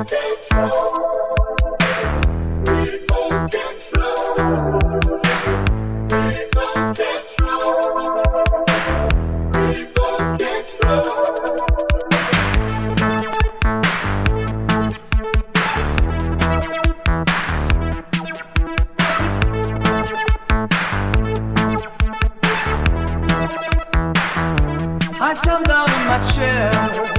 I sat down in my chair,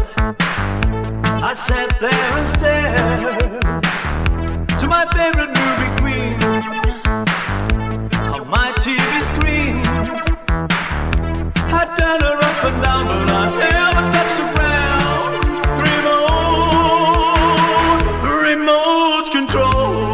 I sat there and stared to my favorite movie queen on my TV screen. I turned her up and down, but I never touched the ground. Remote control.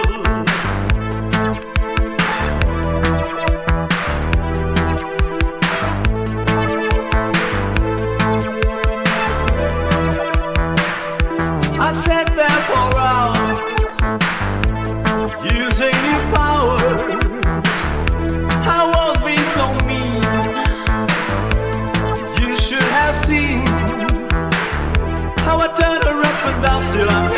I sat there for hours, using new powers. I was being so mean. You should have seen how I turned her up and down. Still I'm